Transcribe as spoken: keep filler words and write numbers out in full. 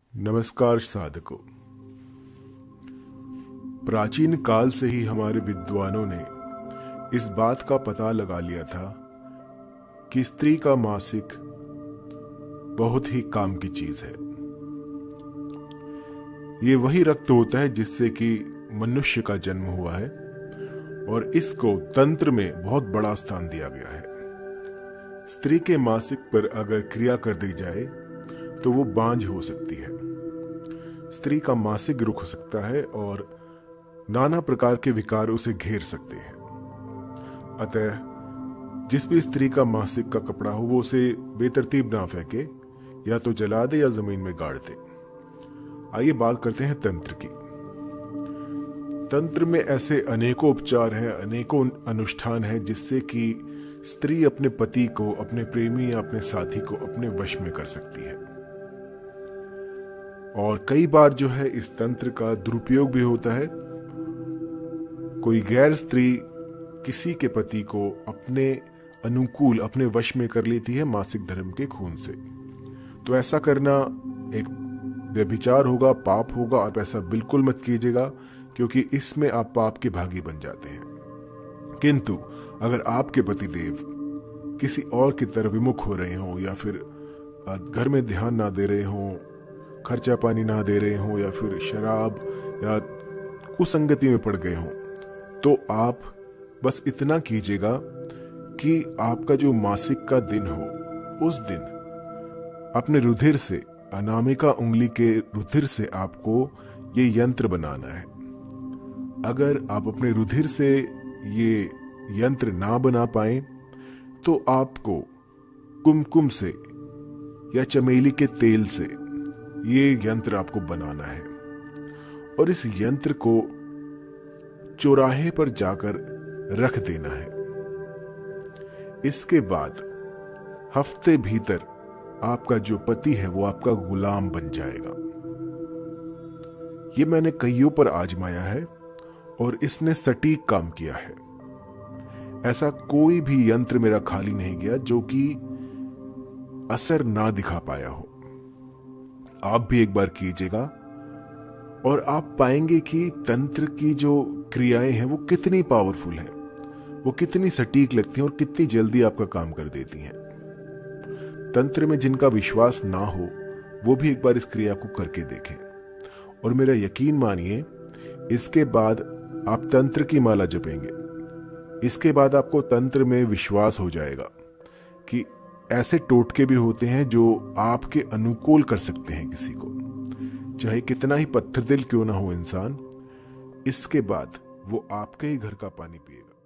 नमस्कार साधकों। प्राचीन काल से ही हमारे विद्वानों ने इस बात का पता लगा लिया था कि स्त्री का मासिक बहुत ही काम की चीज है। ये वही रक्त होता है जिससे कि मनुष्य का जन्म हुआ है और इसको तंत्र में बहुत बड़ा स्थान दिया गया है। स्त्री के मासिक पर अगर क्रिया कर दी जाए तो वो बांझ हो सकती है, स्त्री का मासिक रुक सकता है और नाना प्रकार के विकार उसे घेर सकते हैं। अतः जिस भी स्त्री का मासिक का कपड़ा हो वो उसे बेतरतीब ना फेंके, या तो जला दे या जमीन में गाड़ दे। आइए बात करते हैं तंत्र की। तंत्र में ऐसे अनेकों उपचार हैं, अनेकों अनुष्ठान हैं जिससे कि स्त्री अपने पति को, अपने प्रेमी या अपने साथी को अपने वश में कर सकती है। और कई बार जो है इस तंत्र का दुरुपयोग भी होता है। कोई गैर स्त्री किसी के पति को अपने अनुकूल, अपने वश में कर लेती है मासिक धर्म के खून से। तो ऐसा करना एक व्यभिचार होगा, पाप होगा, और ऐसा बिल्कुल मत कीजिएगा, क्योंकि इसमें आप पाप के भागी बन जाते हैं। किंतु अगर आपके पतिदेव किसी और की तरफ विमुख हो रहे हो, या फिर घर में ध्यान ना दे रहे हो, खर्चा पानी ना दे रहे हो, या फिर शराब या कुसंगति में पड़ गए हो, तो आप बस इतना कीजिएगा कि आपका जो मासिक का दिन हो उस दिन अपने रुधिर से, अनामिका उंगली के रुधिर से आपको ये यंत्र बनाना है। अगर आप अपने रुधिर से ये यंत्र ना बना पाए तो आपको कुमकुम से या चमेली के तेल से ये यंत्र आपको बनाना है, और इस यंत्र को चौराहे पर जाकर रख देना है। इसके बाद हफ्ते भीतर आपका जो पति है वो आपका गुलाम बन जाएगा। ये मैंने कईयों पर आजमाया है और इसने सटीक काम किया है। ऐसा कोई भी यंत्र मेरा खाली नहीं गया जो कि असर ना दिखा पाया हो। आप भी एक बार कीजिएगा और आप पाएंगे कि तंत्र की जो क्रियाएं हैं वो कितनी पावरफुल हैं, वो कितनी सटीक लगती हैं और कितनी जल्दी आपका काम कर देती हैं। तंत्र में जिनका विश्वास ना हो वो भी एक बार इस क्रिया को करके देखें, और मेरा यकीन मानिए, इसके बाद आप तंत्र की माला जपेंगे। इसके बाद आपको तंत्र में विश्वास हो जाएगा कि ऐसे टोटके भी होते हैं जो आपके अनुकूल कर सकते हैं किसी को, चाहे कितना ही पत्थर दिल क्यों ना हो इंसान। इसके बाद वो आपके ही घर का पानी पिएगा।